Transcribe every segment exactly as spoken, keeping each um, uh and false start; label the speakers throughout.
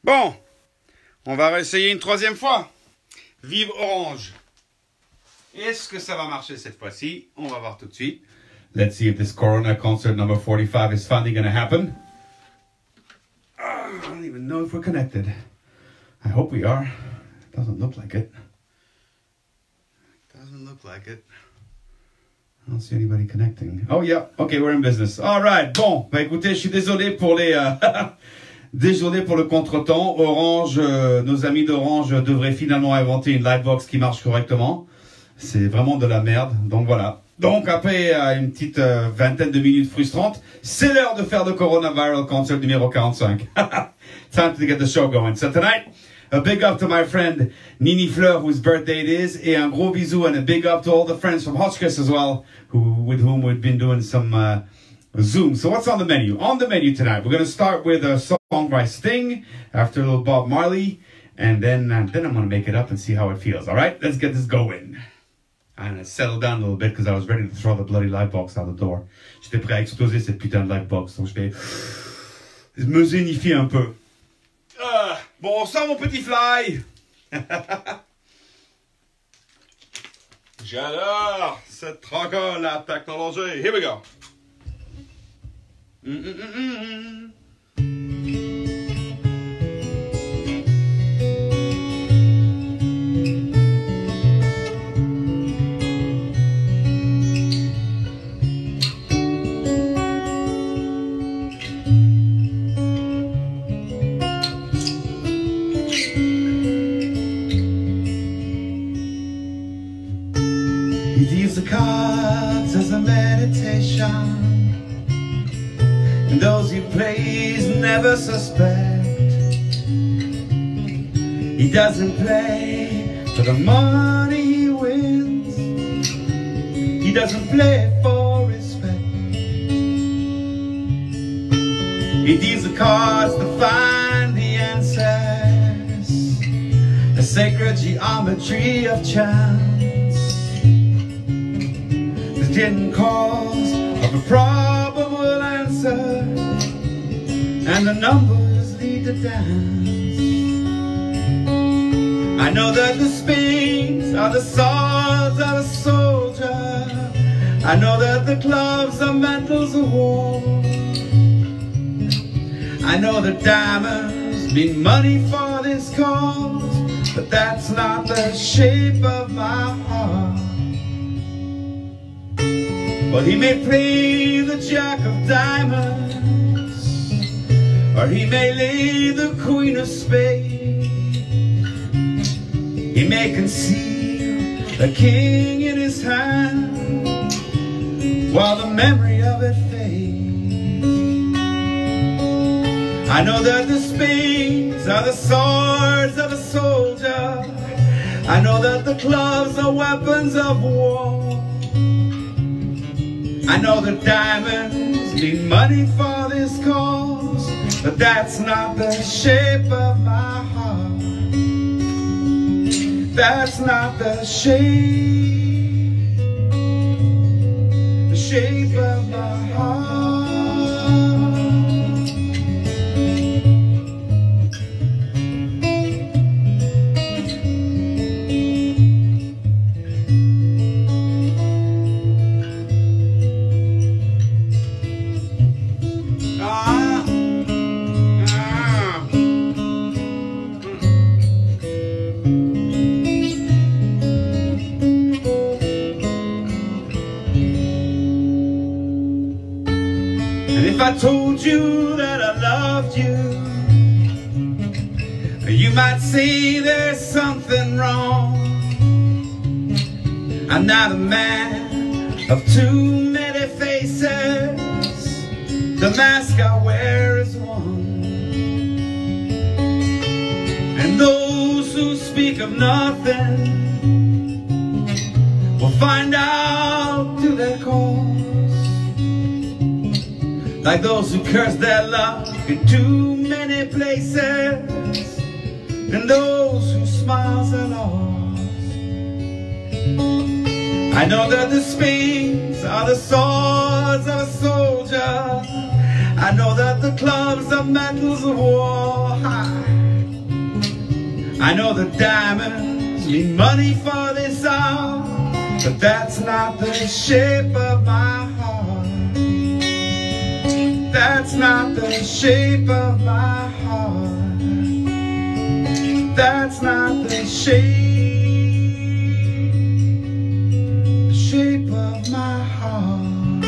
Speaker 1: Bon, on va réessayer une troisième fois. Vive Orange. Est-ce que ça va marcher cette fois-ci? On va voir tout de suite. Let's see if this Corona concert number forty-five is finally going to happen. Uh, I don't even know if we're connected. I hope we are. It doesn't look like it. Doesn't look like it. I don't see anybody connecting. Oh yeah, okay, we're in business. All right, bon, bah écoutez, je suis désolé pour les... Euh, désolé pour le contretemps. Orange, euh, nos amis d'Orange devraient finalement inventer une livebox qui marche correctement. C'est vraiment de la merde, donc voilà. Donc après euh, une petite euh, vingtaine de minutes frustrantes, c'est l'heure de faire le Corona Viral Concert numéro quarante-cinq. Time to get the show going. So tonight, a big up to my friend Nini Fleur, whose birthday it is, et un gros bisou and a big up to all the friends from Hotchkiss as well, who with whom we've been doing some uh, Zoom. So what's on the menu? On the menu tonight, we're going to start with a song by Sting, after a little Bob Marley, and then uh, then I'm going to make it up and see how it feels. All right, let's get this going. I'm going to settle down a little bit because I was ready to throw the bloody light box out the door. J'étais prêt à exploser cette putain de light box, donc je vais me zénifier un peu. Uh, bon, ça mon petit fly. J'adore cette tracole, la technologie. Here we go. Mm -mm -mm -mm. He deals the cards as a meditation, and those he plays never suspect. He doesn't play for the money he wins, he doesn't play for respect. He deals the cards to find the answers, the sacred geometry of chance. Hidden cause of a probable answer, and the numbers lead to dance. I know that the spades are the swords of a soldier, I know that the clubs are mantles of war, I know that diamonds mean money for this cause, but that's not the shape of my heart. Well, he may play the jack of diamonds, or he may lay the queen of spades. He may conceal the king in his hand, while the memory of it fades. I know that the spades are the swords of a soldier, I know that the clubs are weapons of war, I know that diamonds need money for this cause, but that's not the shape of my heart. That's not the shape, the shape of my heart. If I told you that I loved you, you might say there's something wrong. I'm not a man of too many faces, the mask I wear is one. And those who speak of nothing will find out to their cause, like those who curse their love in too many places, and those whose smiles are lost. I know that the spades are the swords of a soldier, I know that the clubs are mantles of war. I know the diamonds mean money for this art, but that's not the shape of my heart. That's not the shape of my heart. That's not the shape, the shape of my heart.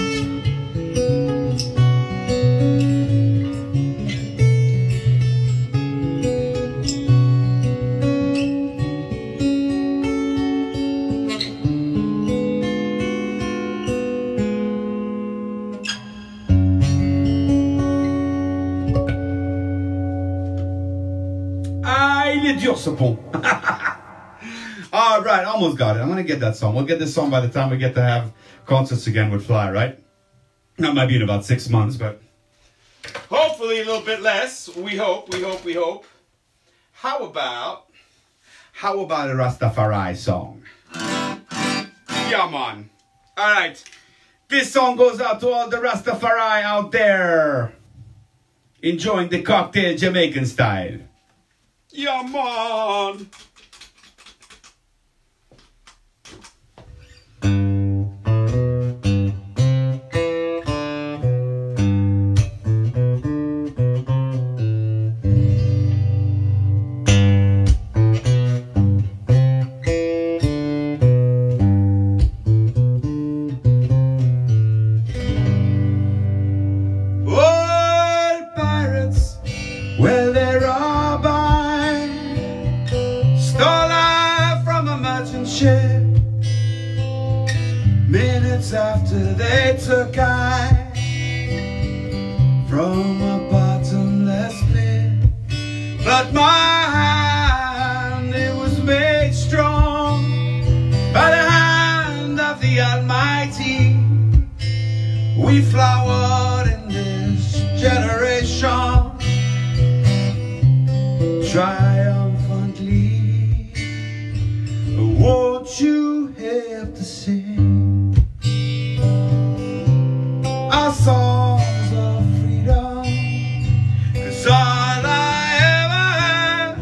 Speaker 1: Dur ce pont. All right, almost got it. I'm gonna get that song. We'll get this song by the time we get to have concerts again with Fly, right? That might be in about six months, but hopefully a little bit less. We hope, we hope, we hope. How about, how about a Rastafari song? Yeah, man. All right. This song goes out to all the Rastafari out there enjoying the cocktail Jamaican style. Yeah, man. Old pirates, well, they're all by stole I from a merchant ship. Minutes after they took I from a bottomless pit, but my hand, it was made strong by the hand of the Almighty. We flowered in this generation, triumphantly. Won't you help to sing our songs of freedom? 'Cause all I ever had,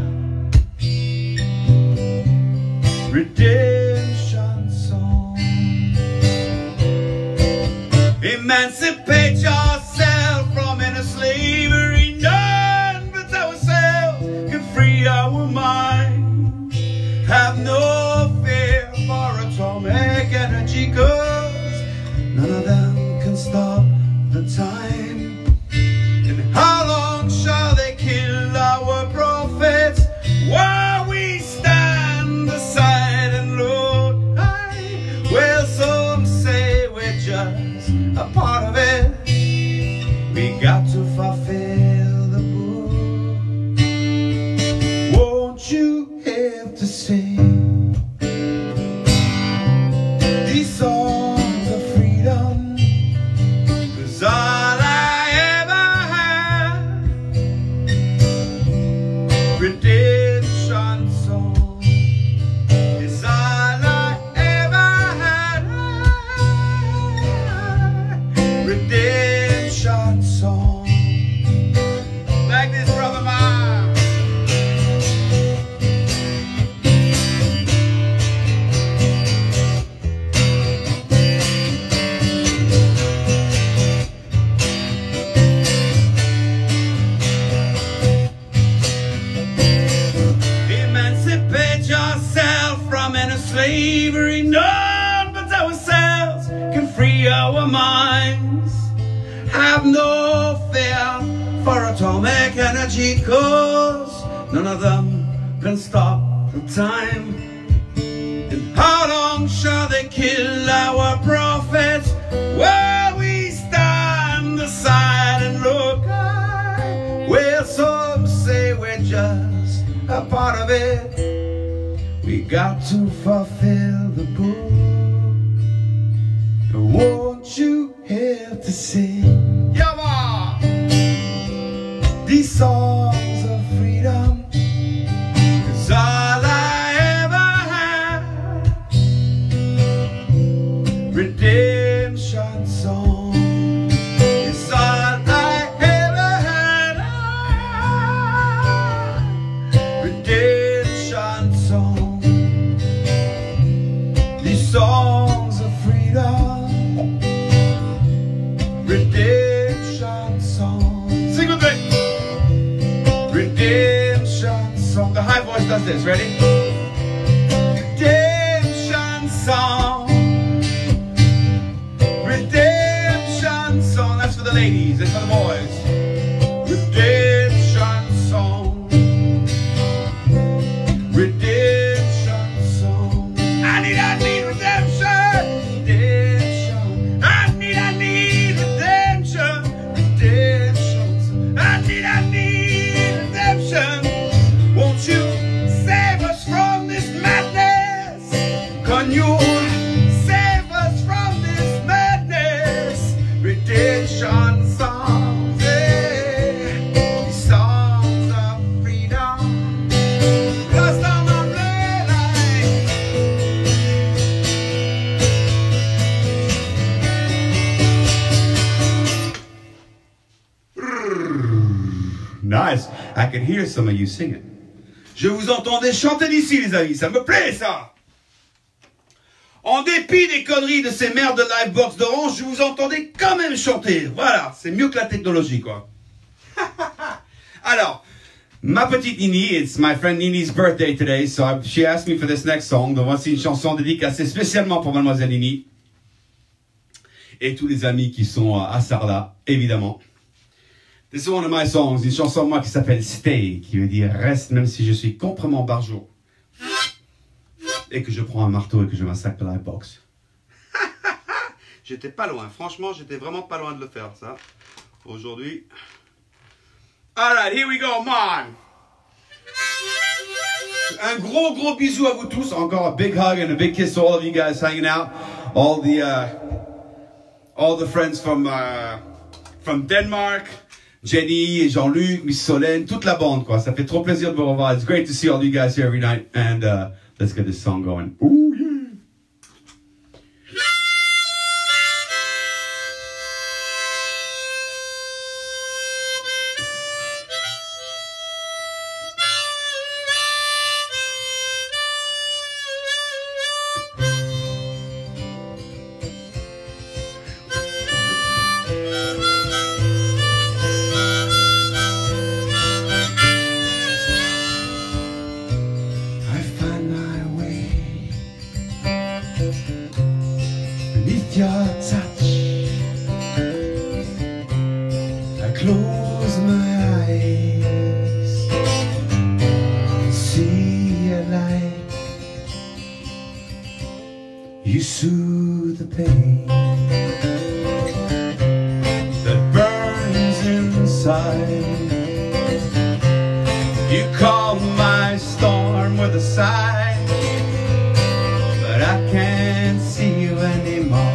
Speaker 1: redemption song. Emancipate yourself from inner slavery. None but ourselves can free our mind. Have no fear for atomic energy, 'cause none of them can stop the time. And how long shall they kill our prophets while we stand aside and look? Well, some say we're just a part of it. We got to fulfill the book. Won't you help to sing these songs of freedom? 'Cause all I ever had, redemption song, is all I ever had, redemption song. Like this, brother man. Emancipate yourself from inner slavery. None but ourselves can free our minds. Have no fear for atomic energy, 'cause none of them can stop the time. And how long shall they kill our prophets while we stand aside and look? Well, some say we're just a part of it. We got to fulfill the book. Won't you help to sing, yeah, ma, these songs of freedom? 'Cause all I ever had, redemption song, is all I ever had, redemption. always does this. Ready? Redemption song. Redemption song. That's for the ladies and for the boys. Redemption song. Redemption song. I need, I need redemption. Redemption. I need, I need redemption. Redemption. I need, I need redemption. Won't you save us from this madness? Can you save us from this madness? Redemption songs, yeah. These songs of freedom. Lost on my red light. Nice. I can hear some of you singing. Je vous entendais chanter d'ici, les amis. Ça me plaît, ça. En dépit des conneries de ces merdes de Livebox d'Orange, je vous entendais quand même chanter. Voilà, c'est mieux que la technologie, quoi. Alors, ma petite Nini, it's my friend Nini's birthday today, so I, she asked me for this next song. Donc voici une chanson dédicacée spécialement pour Mademoiselle Nini. Et tous les amis qui sont à Sarlat, évidemment. This is one of my songs, une chanson moi qui s'appelle Stay, qui veut dire reste même si je suis complètement barjot. Et que je prends un marteau et que je massacre la Livebox. J'étais pas loin, franchement, j'étais vraiment pas loin de le faire, ça. Aujourd'hui. Alright, here we go, man. Un gros, gros bisou à vous tous. Encore a big hug and a big kiss to all of you guys hanging out. All the, uh, all the friends from, uh, from Denmark. Jenny et Jean-Luc, Miss Solène, toute la bande, quoi. Ça fait trop plaisir de vous revoir. It's great to see all you guys here every night. And uh, let's get this song going. Ooh, yeah. Your touch, I close my eyes, see a light, you soothe the pain that burns inside, you calm my storm with a sigh, but I can't see you anymore.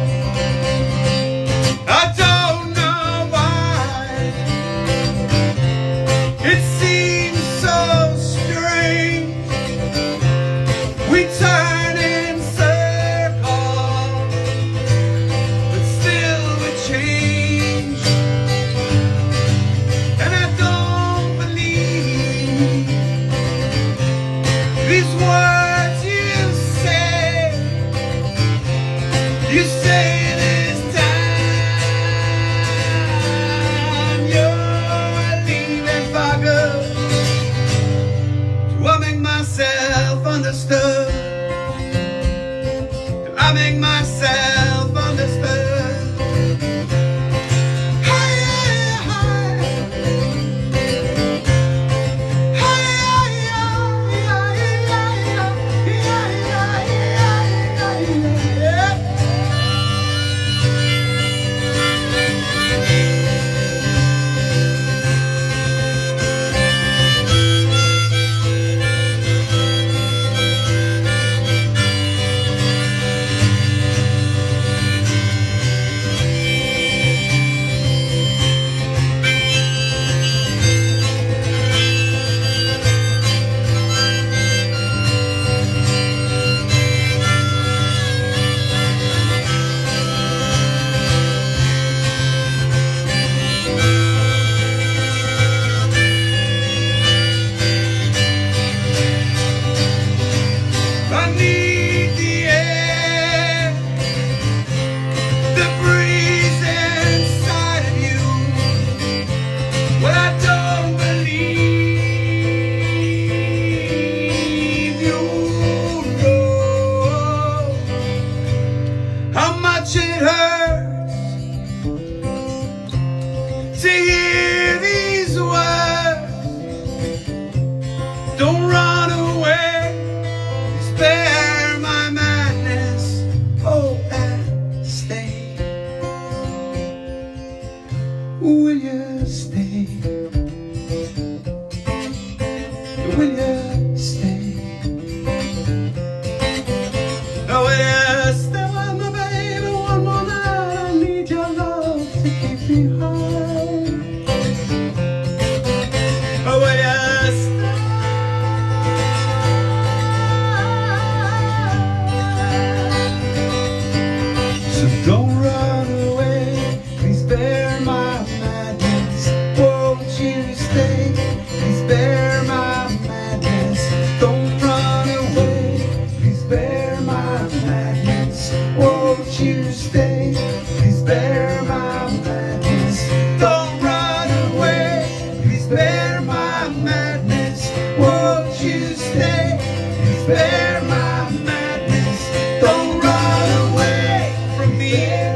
Speaker 1: Will you stay? Oh, will you stay with me, baby, one more night? I need your love to keep me high. Oh, will you stay? So don't run away, please bear my madness. Won't you stay? Please bear my madness. Don't run away, please bear my madness. Won't you stay? Please bear my madness. Don't run away, please bear my madness. Won't you stay? Please bear my madness. Don't run away from me.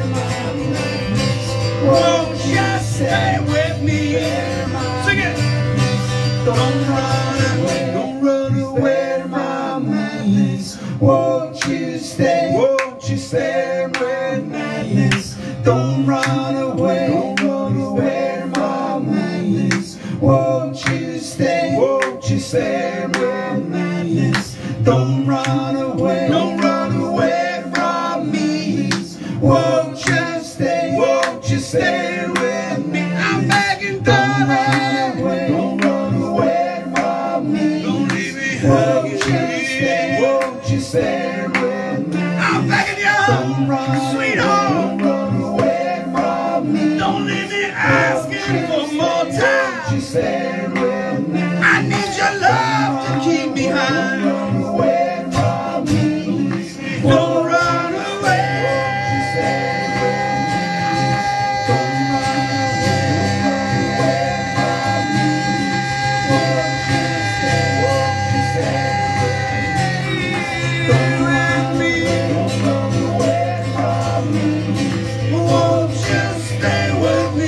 Speaker 1: Won't you stay with me? Sing it! Don't run away, don't run away to my madness. Won't you stay? Won't you stay with madness? Don't run away, don't run away to my madness. Won't you stay? Won't you stay with madness? Don't run away, don't run away from me. Won't you stay? Won't you stay with me? I'm begging, darling. Don't run away from me. Don't leave me hanging. Won't you stay? Won't you stay with me? I'm begging you, sweetheart. Don't run away from me. Don't leave me asking for more time. Won't you stay with me? I need your love to keep me high. Don't run away from me. Don't run away. Won't you stay with me? Don't run away from me. Won't you stay? Won't you stay with me? Don't let me. Don't run away from me. Won't you stay with me?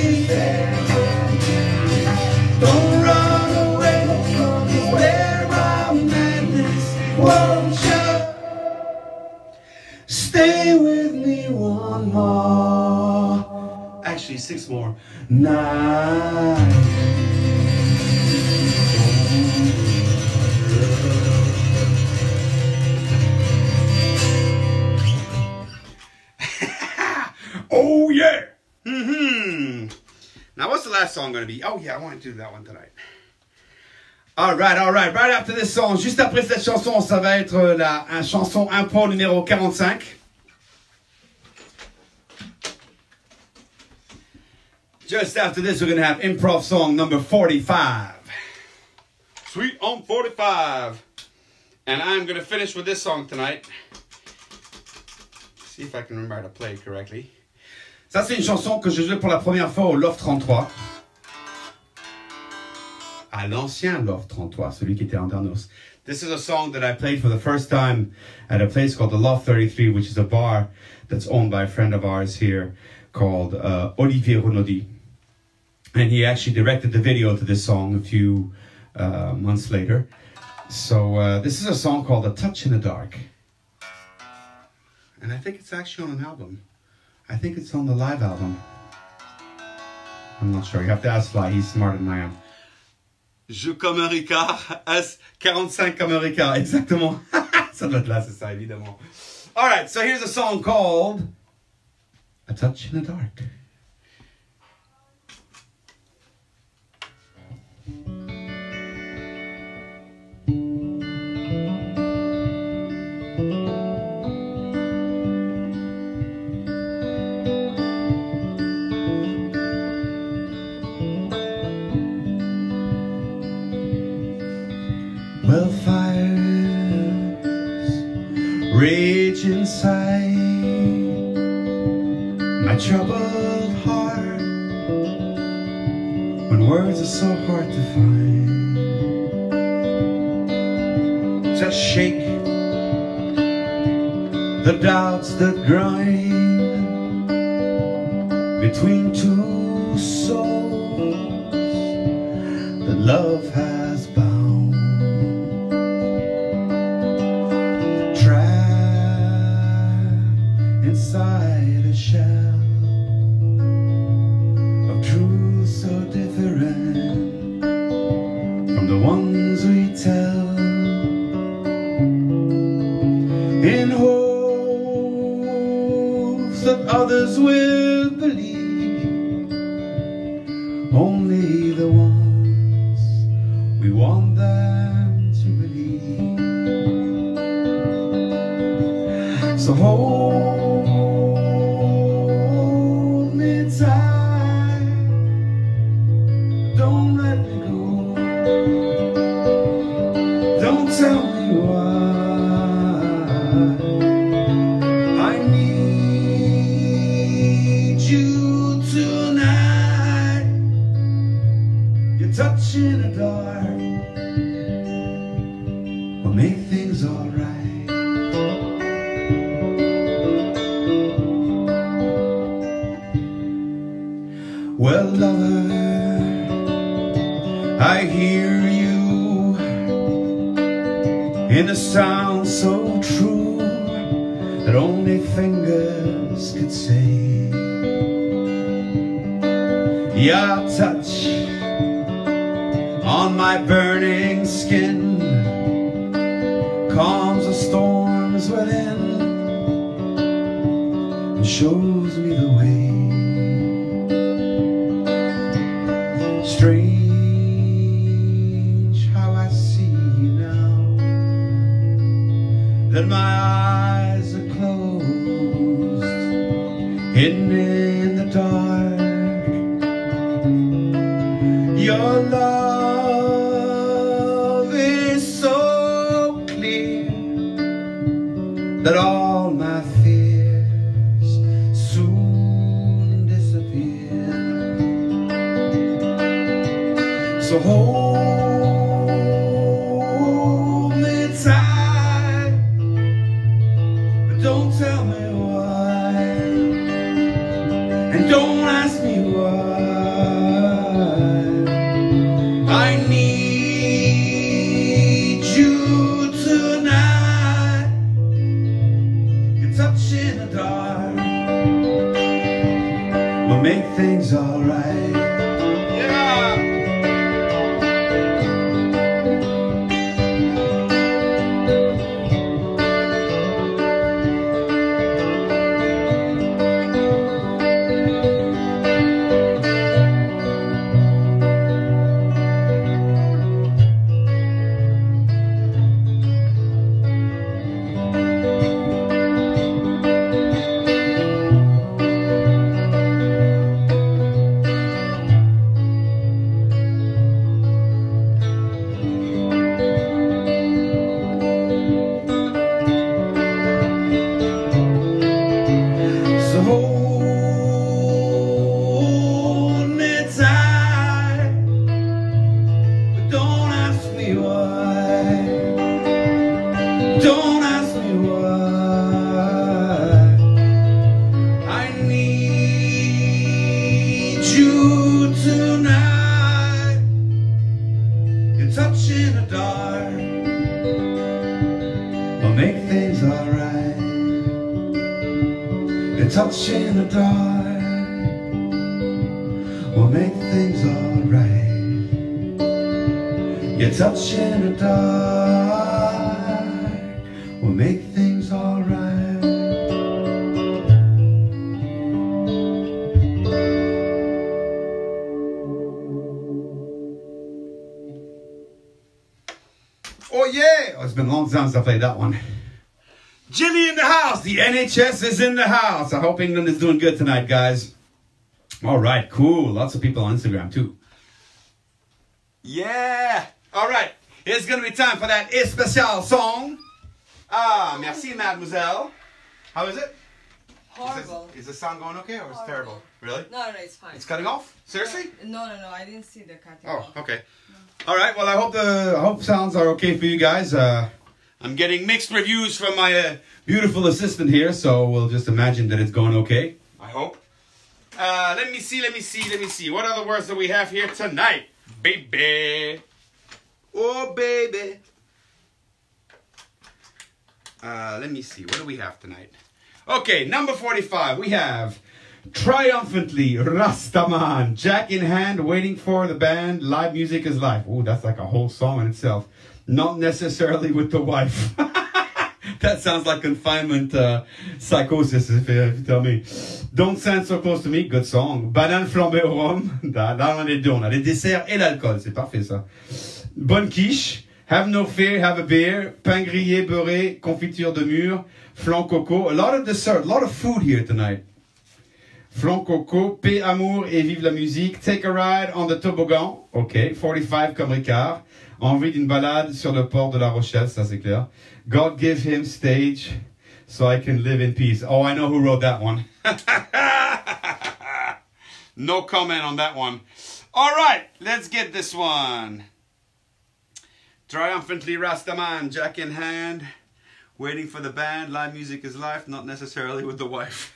Speaker 1: Don't run away, don't run away from madness. Won't you stay with me one more? Actually, six more. Night. Oh yeah. Mm-hmm. Now, what's the last song going to be? Oh yeah, I want to do that one tonight. All right, all right. Right after this song, juste après cette chanson, ça va être la un chanson impro numéro quarante-cinq. Just after this, we're going to have improv song number forty-five. Sweet on forty-five. And I'm going to finish with this song tonight. See if I can remember how to play it correctly. Ça, c'est une chanson que je jouais pour la première fois au Loft trente-trois. À l'ancien Loft trente-trois, celui qui était en Darnos. This is a song that I played for the first time at a place called the Loft thirty-three, which is a bar that's owned by a friend of ours here called uh, Olivier Renaudi. And he actually directed the video to this song a few uh, months later. So uh, this is a song called A Touch in the Dark. And I think it's actually on an album. I think it's on the live album. I'm not sure. You have to ask Fly. He's smarter than I am. Je comme un Ricard. S quarante-cinq comme un Ricard. Exactement. Ça doit être là, c'est ça, évidemment. All right, so here's a song called A Touch in the Dark. Well, fires rage inside my troubled heart when words are so hard to find. Just shake the doubts that grind between two souls that love has bound. Inside a shell of truth so different from the ones we tell, in hopes that others will believe, only the ones we want them to believe. So hold me tight, don't let me go, don't tell me why. I need you tonight. Your touch in the dark will make things alright. Well, lover, I hear you in a sound so true that only fingers could say. Your touch on my burning skin calms the storms within and shows me the way. Strange how I see you now, that my eyes are closed, hidden in the dark. Your love is so clear that all my fears soon disappear. So hold me tight, but don't tell me why, and don't ask me why. I need you tonight. Your touch in the dark will make things alright. Don't ask me why. I need you tonight. Your touch in the dark will make things alright. Your touch in the dark will make things alright. Your touch in the dark will make things alright. Oh yeah! Oh, it's been a long time since I played that one. Jilly in the house! The N H S is in the house! I hope England is doing good tonight, guys. Alright, cool. Lots of people on Instagram too. Yeah! Alright, it's gonna be time for that especial song. Ah, merci, mademoiselle. How is it?
Speaker 2: Horrible.
Speaker 1: Is, this, is the sound going okay or is it terrible? Really?
Speaker 2: No, no, it's fine.
Speaker 1: It's cutting off? Seriously?
Speaker 2: No, no, no. I didn't see the cutting
Speaker 1: Oh,
Speaker 2: off.
Speaker 1: okay. No. All right. Well, I hope the I hope sounds are okay for you guys. Uh, I'm getting mixed reviews from my uh, beautiful assistant here, so we'll just imagine that it's going okay. I hope. Uh, let me see. Let me see. Let me see. What other words do we have here tonight, baby? Oh, baby. Uh, let me see. What do we have tonight? Okay, number forty-five. We have Triumphantly Rastaman, jack in hand, waiting for the band. Live music is life. Oh, that's like a whole song in itself. Not necessarily with the wife. That sounds like confinement uh, psychosis, if you, if you tell me. Don't Stand So Close to Me, good song. Banane flambée au rhum. Là, là, on a les deux. On a les desserts et l'alcool. C'est parfait, ça. Bonne quiche. Have no fear, have a beer. Pain grillé, beurré, confiture de mûre, flan coco. A lot of dessert, a lot of food here tonight. Flan coco, paix, amour et vive la musique. Take a ride on the toboggan. OK. forty-five comme Ricard. Envie d'une balade sur le port de La Rochelle, ça c'est clair. God give him stage so I can live in peace. Oh, I know who wrote that one. No comment on that one. All right, let's get this one. Triumphantly Rastaman, jack in hand, waiting for the band. Live music is life, not necessarily with the wife.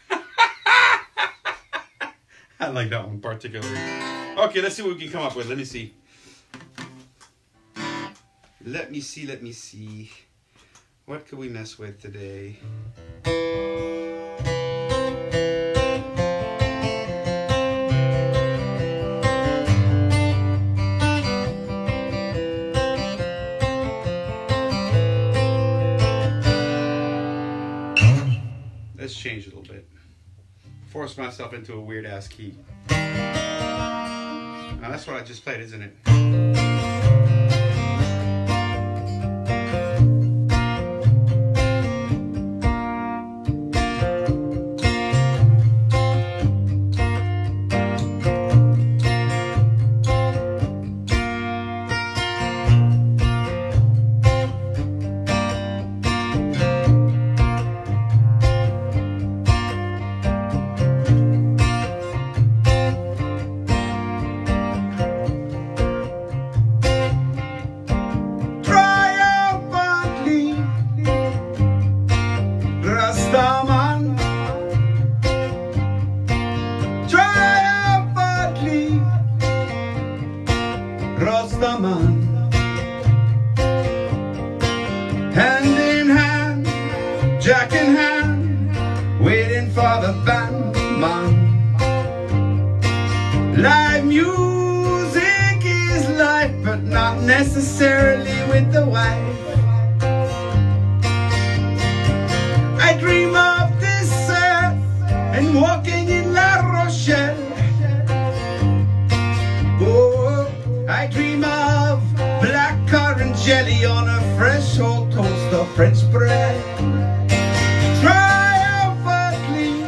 Speaker 1: I like that one particularly. Okay, let's see what we can come up with. Let me see. Let me see, let me see. What could we mess with today? Let's change a little bit. Force myself into a weird ass key. Now that's what I just played, isn't it? Rastaman, hand in hand, jack in hand, waiting for the band, man. Live music is life, but not necessarily with the wife. I dream of this earth and walking in La Rochelle. I dream of black currant jelly on a fresh old toast of French bread. Triumphantly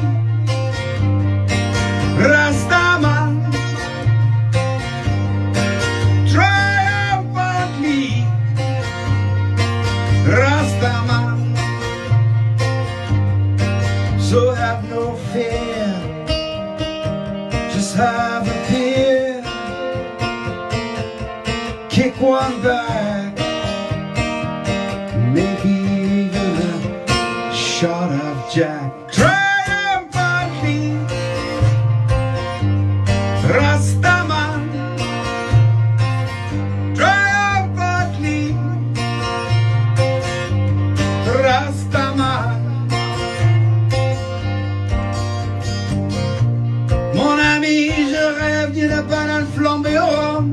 Speaker 1: Rastaman, triumphantly Rastaman. So have no fear, just have a beer. Kick one back, maybe even a shot of Jack. Triumphantly Rastaman, triumphantly Rastaman. Mon ami, je rêve d'une banane flambée au rhum.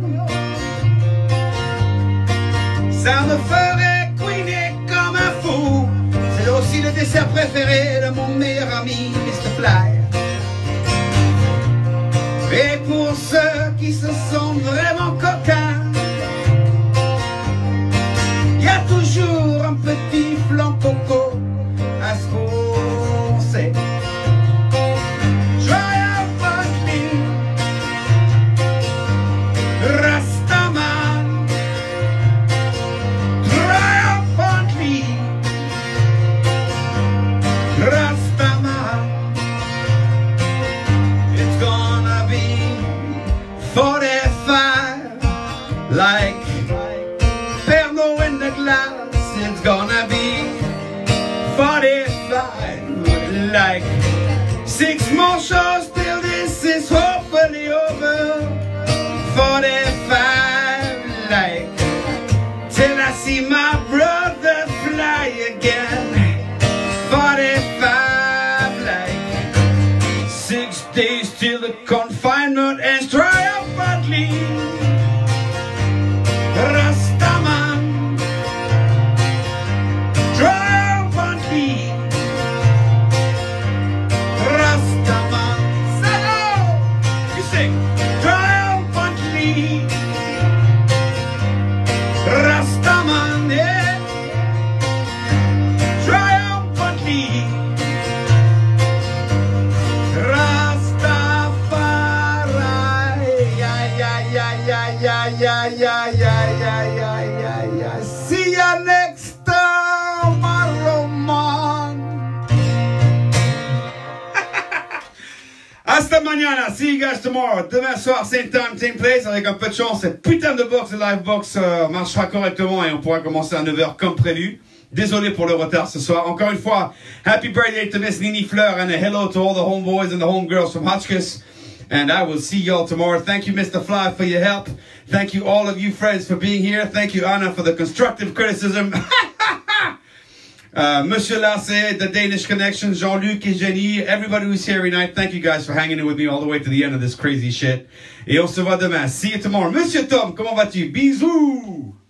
Speaker 1: Ça me ferait couiner comme un fou. C'est aussi le dessert préféré de mon meilleur ami, mister Fly. Et pour ceux qui se sentent vraiment coquins, il y a toujours un petit flan coco à se foncer. Triumphantly Rastaman, triumphantly Rastaman. It's gonna be forty-five, like Pernod in the glass. It's gonna be forty-five, like six more shows till this is hopefully over. Forty-five, like till I see my brother fly again. Forty-five, like sixty mañana. See you guys tomorrow. Demain soir, same time, same place. Avec un peu de chance, cette putain de box, de live box euh, marchera correctement et on pourra commencer à neuf heures comme prévu. Désolé pour le retard ce soir. Encore une fois, happy birthday to Miss Nini Fleur and a hello to all the homeboys and the homegirls from Hotchkiss. And I will see y'all tomorrow. Thank you, Mister Fly, for your help. Thank you, all of you friends, for being here. Thank you, Anna, for the constructive criticism. uh, Monsieur Lasse, the Danish Connection, Jean-Luc et Jenny, everybody who's here every night. Thank you guys for hanging in with me all the way to the end of this crazy shit. Et on se voit demain. See you tomorrow. Monsieur Tom, comment vas-tu? Bisous!